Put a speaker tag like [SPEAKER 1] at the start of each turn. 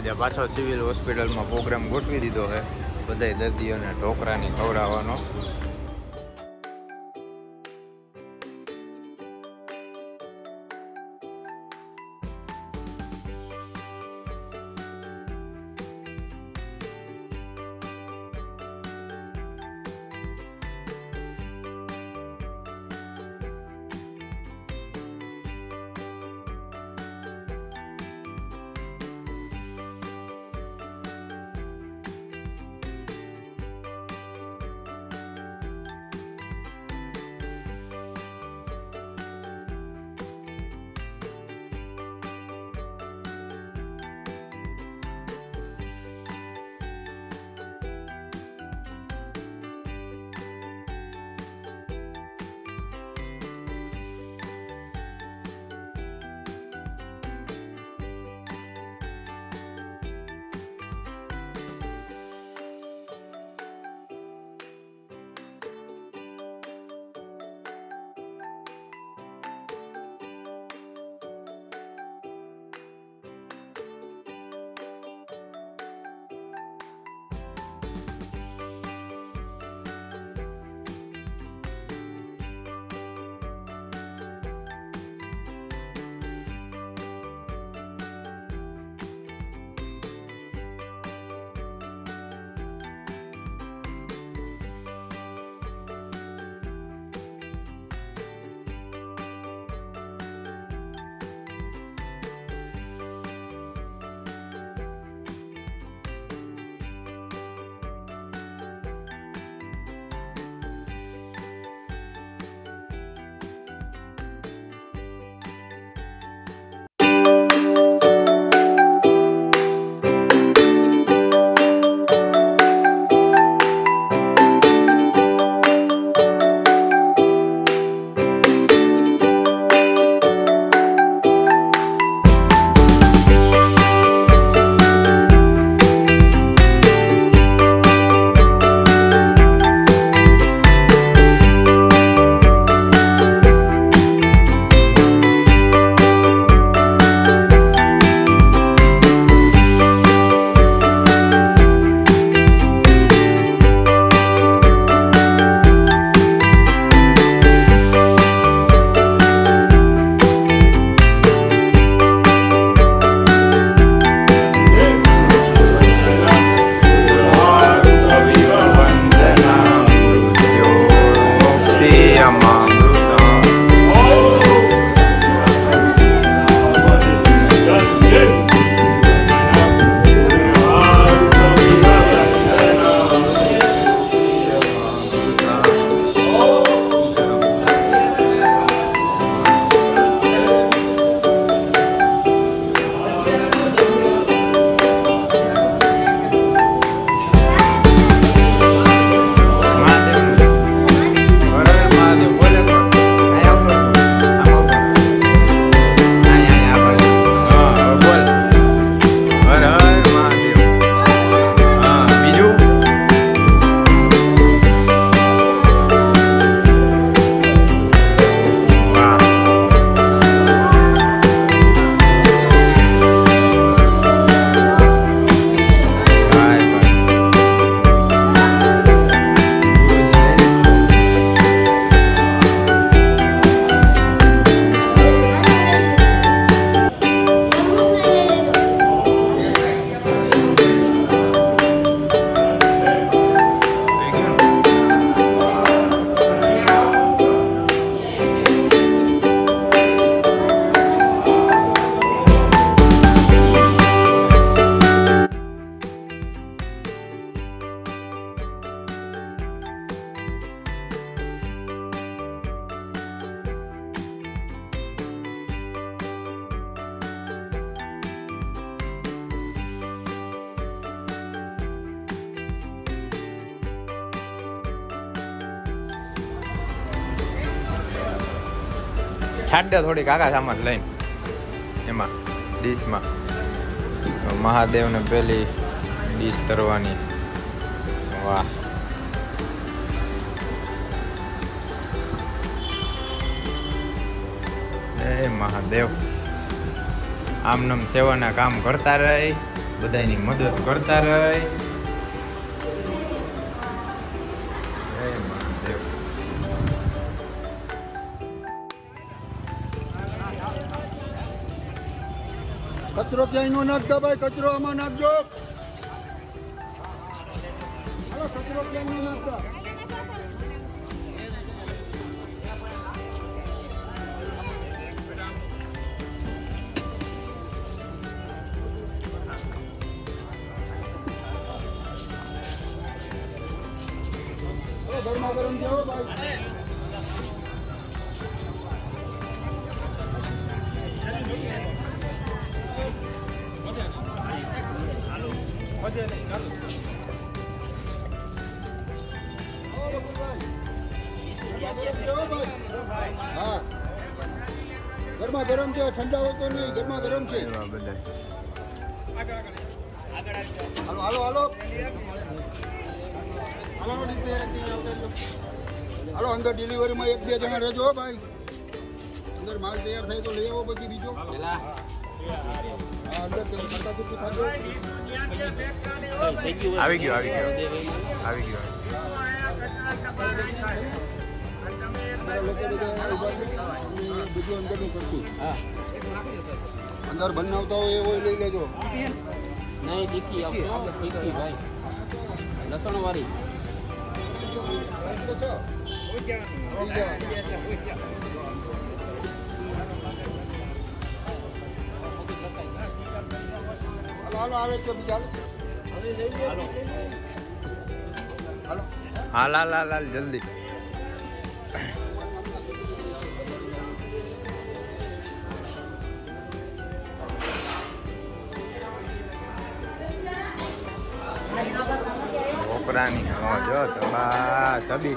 [SPEAKER 1] આજે પાછો સિવિલ હોસ્પિટલમાં પ્રોગ્રામ ગોઠવી દીધો છે બધાય દર્દીઓને ઢોકળાની ખવડાવવાનો. छाट दे थोड़ी काका सामान लईन एमा डिश में महादेव ने पहली डिश तरवानी वाह ए महादेव आम नम सेवा ना काम करता रहे બધાની મદદ કરતા રહે.
[SPEAKER 2] કચરો ક્યાંય નો નાખતા ભાઈ, કચરો આમાં નાખજો. કચરો ક્યાંય નો નાખતા. ગરમા ગરમ જાઓ ભાઈ. હા ગરમા ગરમ છે, ઠંડા હોય તો નહીં, ગરમા ગરમ છે. હાલો હાલો હાલો હાલો અંદર ડિલિવરીમાં 1-2 જણા રહેજો ભાઈ. અંદર માલ તૈયાર થાય તો લઈ આવો પછી બીજો. અંદર કરતા ચૂકી થાજો.
[SPEAKER 1] આવી ગયો.
[SPEAKER 2] બીજું અંદરનું કરશું. અંદર બનાવતા હોય એવો લઈ લેજો.
[SPEAKER 3] નહીં તીખી ભાઈ, લસણ વાળી.
[SPEAKER 2] હાલો આવે છે બીજા. હાલો
[SPEAKER 1] હાલ જલ્દી. છોકરાની જો તબી